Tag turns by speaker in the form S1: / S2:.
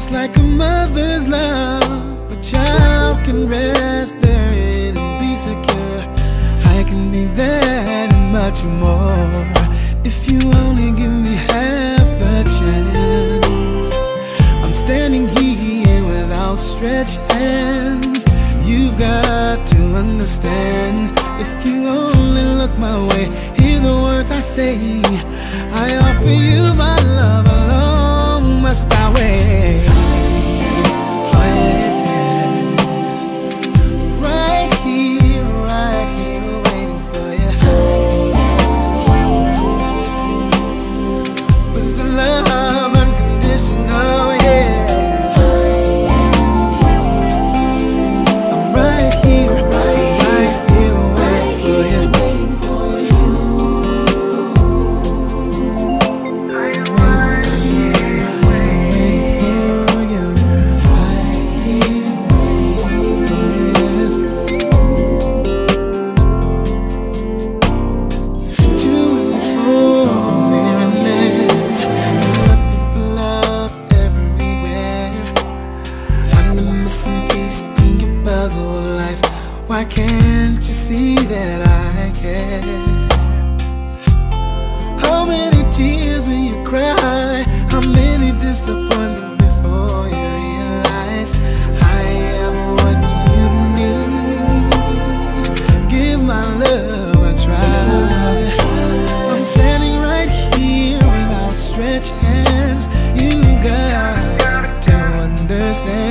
S1: Just like a mother's love, a child can rest therein and be secure. I can be that and much more if you only give me half the chance. I'm standing here with outstretched hands. You've got to understand. If you only look my way, hear the words I say. I offer you my love, along must I wait. Oh yes, yes. Right here, waiting for you. With the love unconditional, yeah. Why can't you see that I care? How many tears will you cry? How many disappointments before you realize I am what you need? Give my love a try. I'm standing right here with outstretched hands. You got to understand.